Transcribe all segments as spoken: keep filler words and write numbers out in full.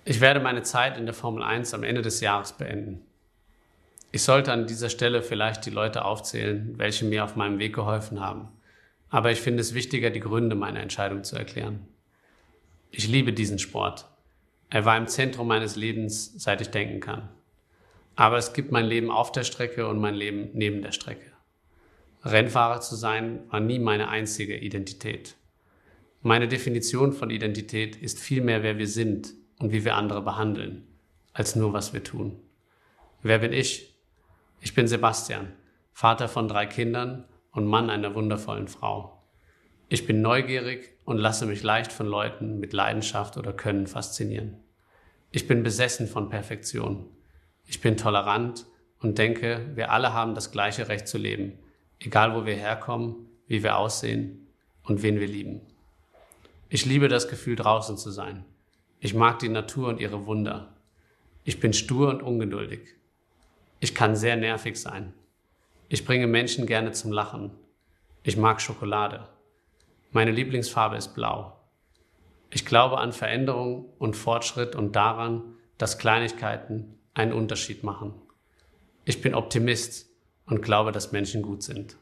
Ich werde meine Zeit in der Formel eins am Ende des Jahres beenden. Ich sollte an dieser Stelle vielleicht die Leute aufzählen, welche mir auf meinem Weg geholfen haben. Aber ich finde es wichtiger, die Gründe meiner Entscheidung zu erklären. Ich liebe diesen Sport. Er war im Zentrum meines Lebens, seit ich denken kann. Aber es gibt mein Leben auf der Strecke und mein Leben neben der Strecke. Rennfahrer zu sein, war nie meine einzige Identität. Meine Definition von Identität ist vielmehr, wer wir sind und wie wir andere behandeln, als nur, was wir tun. Wer bin ich? Ich bin Sebastian, Vater von drei Kindern und Mann einer wundervollen Frau. Ich bin neugierig und lasse mich leicht von Leuten mit Leidenschaft oder Können faszinieren. Ich bin besessen von Perfektion. Ich bin tolerant und denke, wir alle haben das gleiche Recht zu leben, egal wo wir herkommen, wie wir aussehen und wen wir lieben. Ich liebe das Gefühl, draußen zu sein. Ich mag die Natur und ihre Wunder. Ich bin stur und ungeduldig. Ich kann sehr nervig sein. Ich bringe Menschen gerne zum Lachen. Ich mag Schokolade. Meine Lieblingsfarbe ist blau. Ich glaube an Veränderung und Fortschritt und daran, dass Kleinigkeiten einen Unterschied machen. Ich bin Optimist und glaube, dass Menschen gut sind.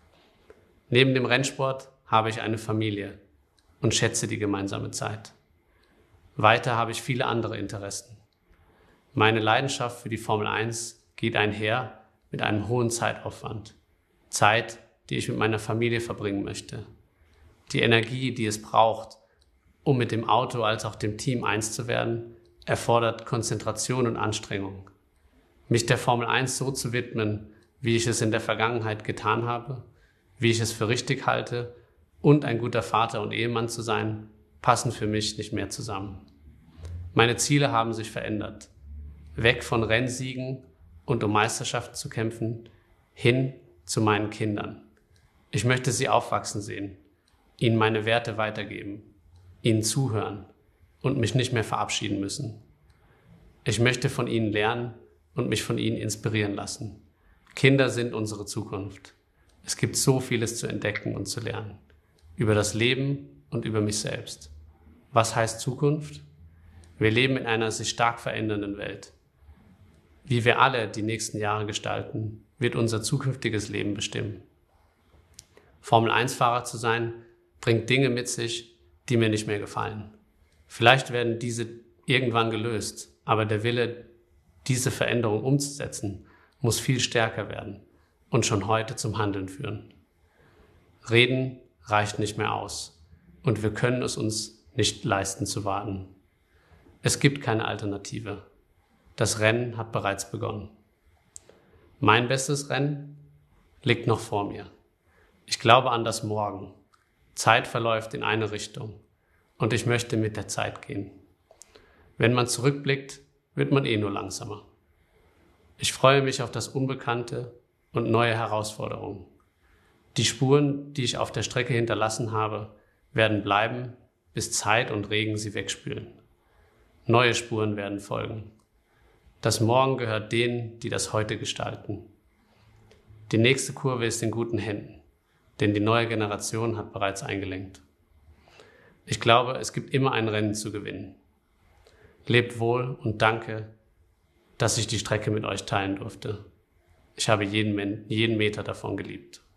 Neben dem Rennsport habe ich eine Familie und schätze die gemeinsame Zeit. Weiter habe ich viele andere Interessen. Meine Leidenschaft für die Formel eins geht einher mit einem hohen Zeitaufwand. Zeit, die ich mit meiner Familie verbringen möchte. Die Energie, die es braucht, um mit dem Auto als auch dem Team eins zu werden, erfordert Konzentration und Anstrengung. Mich der Formel eins so zu widmen, wie ich es in der Vergangenheit getan habe, wie ich es für richtig halte und ein guter Vater und Ehemann zu sein, passen für mich nicht mehr zusammen. Meine Ziele haben sich verändert. Weg von Rennsiegen und um Meisterschaften zu kämpfen, hin zu meinen Kindern. Ich möchte sie aufwachsen sehen, ihnen meine Werte weitergeben, ihnen zuhören und mich nicht mehr verabschieden müssen. Ich möchte von ihnen lernen und mich von ihnen inspirieren lassen. Kinder sind unsere Zukunft. Es gibt so vieles zu entdecken und zu lernen. Über das Leben und über mich selbst. Was heißt Zukunft? Wir leben in einer sich stark verändernden Welt. Wie wir alle die nächsten Jahre gestalten, wird unser zukünftiges Leben bestimmen. Formel eins Fahrer zu sein, bringt Dinge mit sich, die mir nicht mehr gefallen. Vielleicht werden diese irgendwann gelöst, aber der Wille, diese Veränderung umzusetzen, muss viel stärker werden und schon heute zum Handeln führen. Reden reicht nicht mehr aus und wir können es uns nicht leisten zu warten. Es gibt keine Alternative. Das Rennen hat bereits begonnen. Mein bestes Rennen liegt noch vor mir. Ich glaube an das Morgen. Zeit verläuft in eine Richtung und ich möchte mit der Zeit gehen. Wenn man zurückblickt, wird man eh nur langsamer. Ich freue mich auf das Unbekannte und neue Herausforderungen. Die Spuren, die ich auf der Strecke hinterlassen habe, werden bleiben, bis Zeit und Regen sie wegspülen. Neue Spuren werden folgen. Das Morgen gehört denen, die das Heute gestalten. Die nächste Kurve ist in guten Händen, denn die neue Generation hat bereits eingelenkt. Ich glaube, es gibt immer ein Rennen zu gewinnen. Lebt wohl und danke, dass ich die Strecke mit euch teilen durfte. Ich habe jeden, jeden Meter davon geliebt.